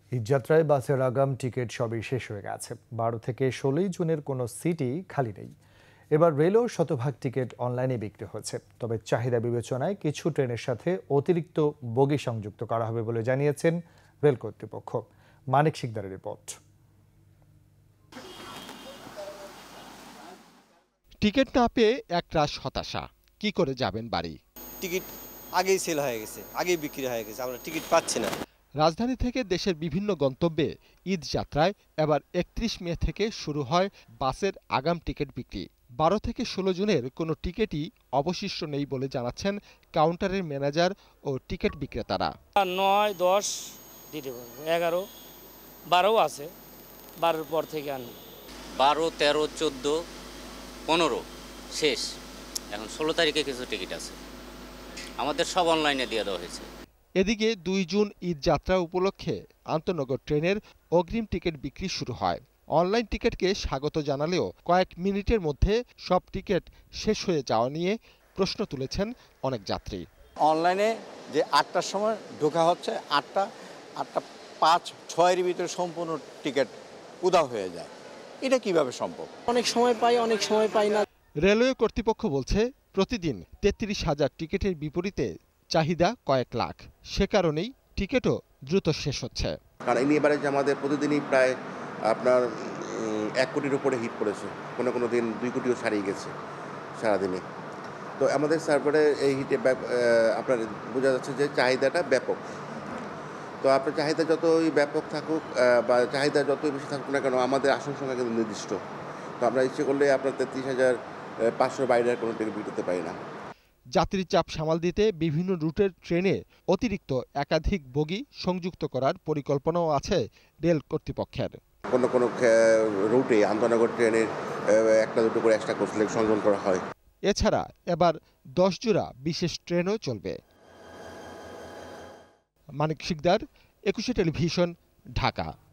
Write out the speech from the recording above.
ঈদযাত্রায় বাসের আগাম টিকিট সবই শেষ হয়ে গেছে। 12 থেকে 16 জুনের কোনো সিটই খালি নেই। এবার রেলও শতভাগ টিকিট অনলাইনে বিক্রি হচ্ছে। তবে চাহিদা বিবেচনায় কিছু ট্রেনের সাথে অতিরিক্ত বগি সংযুক্ত করা হবে বলে জানিয়েছেন রেল কর্তৃপক্ষ। মানিক শিকদারের রিপোর্ট। টিকিট না পেয়ে একরাশ হতাশা। কি করে যাবেন বাড়ি? টিকিট আগেই সেল হয়ে গেছে, আগেই বিক্রি হয়ে গেছে, আমরা টিকিট পাচ্ছি না। রাজধানী থেকে দেশের বিভিন্ন গন্তব্যে ঈদ যাত্রায় এবার 31 মে থেকে শুরু হয় বাসের আগাম টিকিট বিক্রি। 12 থেকে 16 জুনের কোনো টিকিটই অবশিষ্ট নেই বলে জানাচ্ছেন কাউন্টারের ম্যানেজার ও টিকিট বিক্রেতারা। 9, 10 দিতে পারবো, 11, 12 আছে, 12-র পর থেকে আনি। 12, 13, 14, 15 শেষ। এখন 16 তারিখে কিছু টিকিট আছে, আমাদের সব অনলাইনে দিয়ে দেওয়া হয়েছে। এদিকে 2 জুন ঈদ যাত্রা উপলক্ষে আন্তনগর ট্রেনের অগ্রিম টিকিট বিক্রি শুরু হয়। অনলাইন টিকিটকে স্বাগত জানালেও কয়েক মিনিটের মধ্যে সব টিকিট শেষ হয়ে যাওয়া নিয়ে প্রশ্ন তুলেছেন অনেক যাত্রী। অনলাইনে যে 8টার সময় ঢোকা হচ্ছে, 8টা 5, 6-এর ভিতরে সম্পূর্ণ টিকিট উধাও হয়ে যায়। এটা কিভাবে সম্ভব? অনেক সময় পাই, অনেক সময় পাই না। রেলওয়ে কর্তৃপক্ষ বলছে প্রতিদিন 33,000 টিকিটের বিপরীতে চাহিদা কয়েক লাখ। সে কারণেই টিকিটও দ্রুত শেষ হচ্ছে। কারণ এই নিয়ে যে আমাদের প্রতিদিনই প্রায় আপনার 1 কোটির উপরে হিট করেছে, কোনো দিন 2 কোটিও ছাড়িয়ে গেছে সারাদিনে। তো আমাদের সার্ভারে এই হিটে আপনার বোঝা যাচ্ছে যে চাহিদাটা ব্যাপক। তো আপনার চাহিদা যতই ব্যাপক থাকুক বা চাহিদা যতই বেশি থাকুক না কেন, আমাদের আসন সংখ্যা কিন্তু নির্দিষ্ট। তো আমরা ইচ্ছে করলে আপনার 33,500 বাইরে কোনো টিকিট বিক্রি পাই না। যাত্রীর চাপ সামাল দিতে বিভিন্ন রুটের ট্রেনে অতিরিক্ত একাধিক বগি সংযুক্ত করার পরিকল্পনাও আছে রেল কর্তৃপক্ষের। কোনো রুটে আন্তনগর ট্রেনের 1-2 করে এক্সট্রা কোচ সংযোজন করা হয়। এছাড়া এবার 10 জোড়া বিশেষ ট্রেনও চলবে। মানিক শিকদার, 21 টেলিভিশন, ঢাকা।